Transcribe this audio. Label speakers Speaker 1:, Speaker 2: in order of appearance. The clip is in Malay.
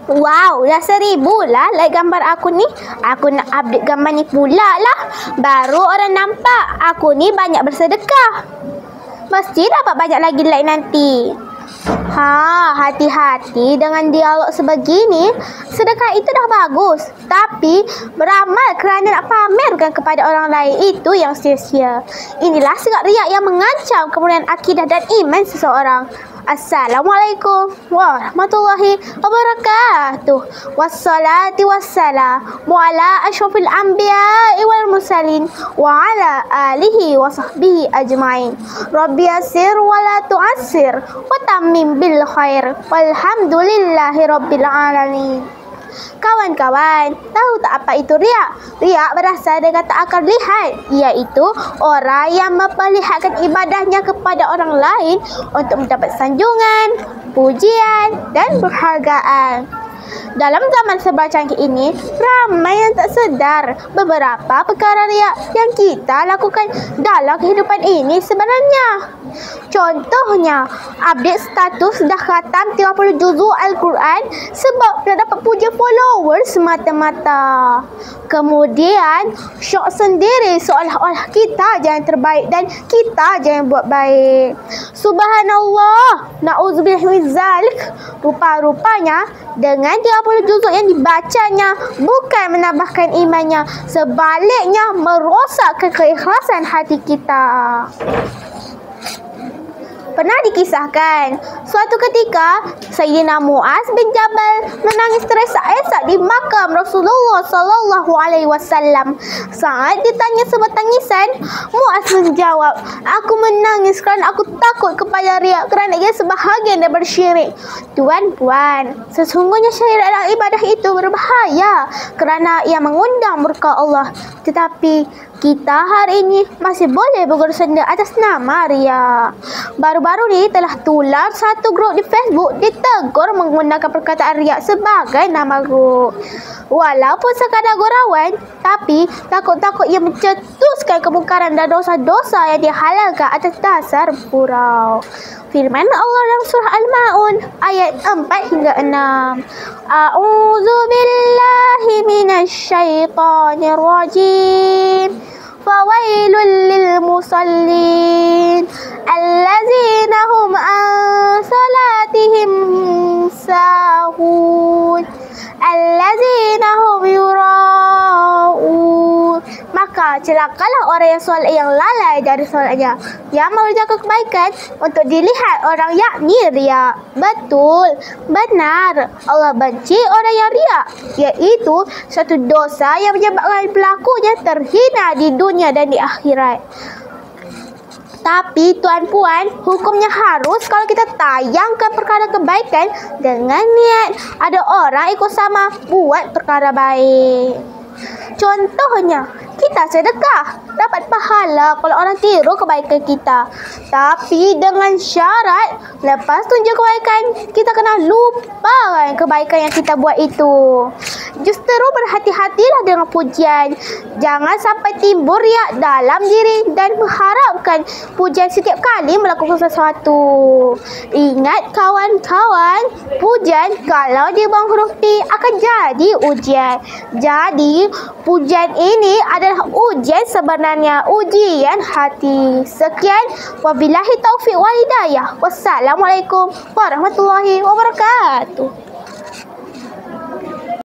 Speaker 1: Wow, dah 1000 lah like gambar aku ni. Aku nak update gambar ni pula lah. Baru orang nampak aku ni banyak bersedekah. Mesti dapat banyak lagi like nanti. Hati-hati dengan dialog sebegini. Sedekah itu dah bagus, tapi beramal kerana nak pamerkan kepada orang lain itu yang sia-sia. Inilah sikap riak yang mengancam kemuliaan akidah dan iman seseorang. Assalamualaikum warahmatullahi wabarakatuh. Wassalatu wassalamu ala asyrafil anbiya'i wal mursalin wa ala alihi wa sahbihi ajma'in. Rabbi yassir wa la tu'assir wa tammim bil khair. Walhamdulillahi rabbil alamin. Kawan-kawan, tahu tak apa itu riak? Riak berasal dari kata akar lihat, iaitu orang yang memperlihatkan ibadahnya kepada orang lain untuk mendapat sanjungan, pujian dan penghargaan. Dalam zaman serba canggih ini, ramai yang tak sedar beberapa perkara riak yang kita lakukan dalam kehidupan ini sebenarnya. Contohnya, update status dah khatam 30 juzuk Al-Quran sebab nak dapat puja followers semata-mata. Kemudian, syok sendiri seolah-olah kita je yang terbaik dan kita je yang buat baik. Subhanallah, na'udzubillah min zalik. Rupa-rupanya, dengan 30 juzuk yang dibacanya bukan menambahkan imannya, sebaliknya merosakkan keikhlasan hati kita. Pernah dikisahkan, suatu ketika Sayyidina Muaz bin Jabal menangis teresak-esak di makam Rasulullah sallallahu alaihi wasallam. Saat ditanya sebab tangisan, Muaz menjawab, "Aku menangis kerana aku takut kepada riak kerana ia sebahagian daripada syirik." Tuan-puan, sesungguhnya syirik dalam ibadah itu berbahaya kerana ia mengundang murka Allah. Tetapi kita hari ini masih boleh bergurau senda atas nama riak. Baru-baru ni telah tular satu grup di Facebook ditegur menggunakan perkataan riak sebagai nama grup. Walaupun sekadar gurauan, tapi takut-takut ia mencetuskan kemungkaran dan dosa-dosa yang dihalalkan atas dasar gurau. Firman Allah dalam surah Al-Ma'un ayat 4 hingga 6. A'udzu billahi minasyaitonir rajim. Fawailul lil musallin allazina hum an salatihim sahun allazina hum yura'un. Maka celakalah orang yang solat yang lalai dari solatnya, yang mengerjakan kebaikan untuk dilihat orang, yakni riak. Betul, benar, Allah benci orang yang riak, iaitu satu dosa yang menyebabkan pelakunya terhina di dunia dan di akhirat. Tapi tuan-puan, hukumnya harus kalau kita tayangkan perkara kebaikan dengan niat ada orang ikut sama buat perkara baik. Contohnya, kita sedekah, dapat pahala kalau orang tiru kebaikan kita. Tapi dengan syarat, lepas tunjuk kebaikan, kita kena lupakan kebaikan yang kita buat itu. Justru berhati-hatilah dengan pujian. Jangan sampai timbul riak dalam diri dan mengharapkan pujian setiap kali melakukan sesuatu. Ingat kawan-kawan, pujian kalau dibuang huruf P akan jadi ujian. Jadi, pujian ini adalah ujian sebenarnya, ujian hati. Sekian, wabillahi taufiq wal hidayah. Wassalamualaikum warahmatullahi wabarakatuh.